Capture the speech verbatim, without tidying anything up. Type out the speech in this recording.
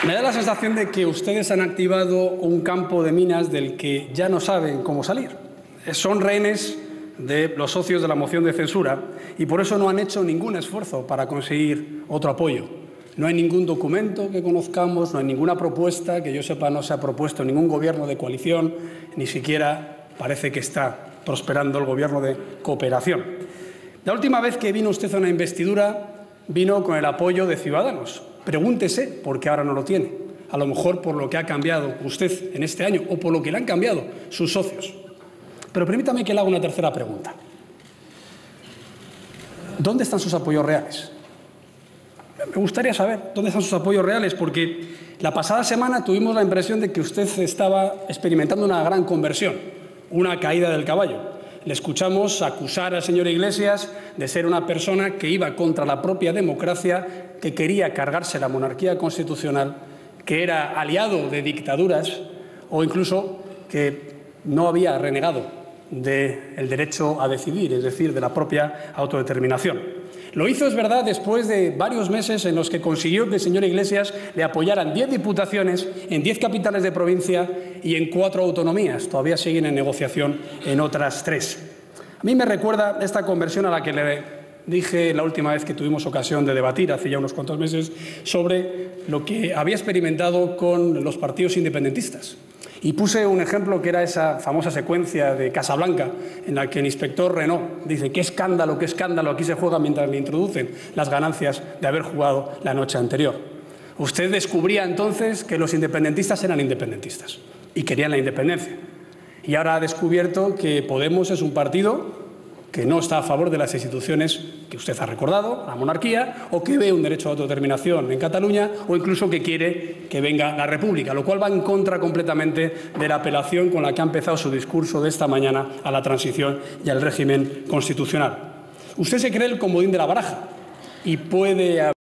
Me da la sensación de que ustedes han activado un campo de minas del que ya no saben cómo salir. Son rehenes de los socios de la moción de censura y por eso no han hecho ningún esfuerzo para conseguir otro apoyo. No hay ningún documento que conozcamos, no hay ninguna propuesta, que yo sepa no se ha propuesto ningún gobierno de coalición, ni siquiera parece que está prosperando el gobierno de cooperación. La última vez que vino usted a una investidura vino con el apoyo de Ciudadanos. Pregúntese por qué ahora no lo tiene. A lo mejor por lo que ha cambiado usted en este año o por lo que le han cambiado sus socios. Pero permítame que le haga una tercera pregunta. ¿Dónde están sus apoyos reales? Me gustaría saber dónde están sus apoyos reales, porque la pasada semana tuvimos la impresión de que usted estaba experimentando una gran conversión, una caída del caballo. Le escuchamos acusar al señor Iglesias de ser una persona que iba contra la propia democracia, que quería cargarse la monarquía constitucional, que era aliado de dictaduras o incluso que no había renegado del derecho a decidir, es decir, de la propia autodeterminación. Lo hizo, es verdad, después de varios meses en los que consiguió que el señor Iglesias le apoyaran diez diputaciones en diez capitales de provincia y en cuatro autonomías. Todavía siguen en negociación en otras tres. A mí me recuerda esta conversión a la que le dije la última vez que tuvimos ocasión de debatir, hace ya unos cuantos meses, sobre lo que había experimentado con los partidos independentistas. Y puse un ejemplo que era esa famosa secuencia de Casablanca en la que el inspector Renault dice qué escándalo, qué escándalo, aquí se juega mientras le introducen las ganancias de haber jugado la noche anterior. Usted descubría entonces que los independentistas eran independentistas y querían la independencia. Y ahora ha descubierto que Podemos es un partido que no está a favor de las instituciones que usted ha recordado, la monarquía, o que ve un derecho a autodeterminación en Cataluña, o incluso que quiere que venga la República, lo cual va en contra completamente de la apelación con la que ha empezado su discurso de esta mañana a la transición y al régimen constitucional. Usted se cree el comodín de la baraja y puede